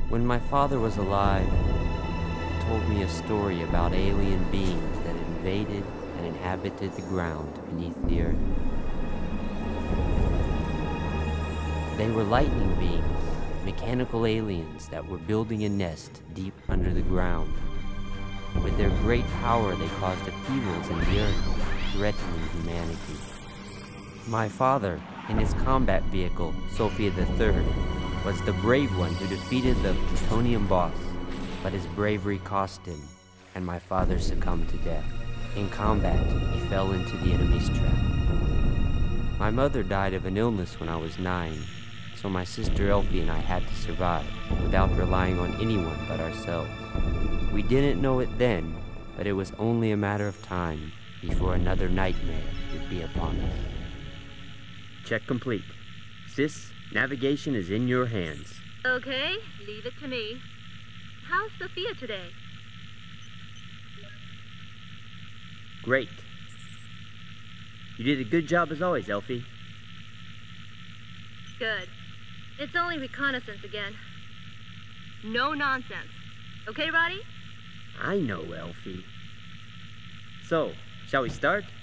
When my father was alive, he told me a story about alien beings that invaded and inhabited the ground beneath the earth. They were lightning beings, mechanical aliens that were building a nest deep under the ground. With their great power, they caused upheavals in the earth, threatening humanity. My father, in his combat vehicle, Sophia III, was the brave one who defeated the plutonium boss, but his bravery cost him, and my father succumbed to death. In combat, he fell into the enemy's trap. My mother died of an illness when I was 9, so my sister Elfie and I had to survive without relying on anyone but ourselves. We didn't know it then, but it was only a matter of time before another nightmare would be upon us. Check complete. Sis, navigation is in your hands. Okay, leave it to me. How's Sophia today? Great. You did a good job as always, Elfie. Good. It's only reconnaissance again. No nonsense. Okay, Roddy? I know, Elfie. So, shall we start?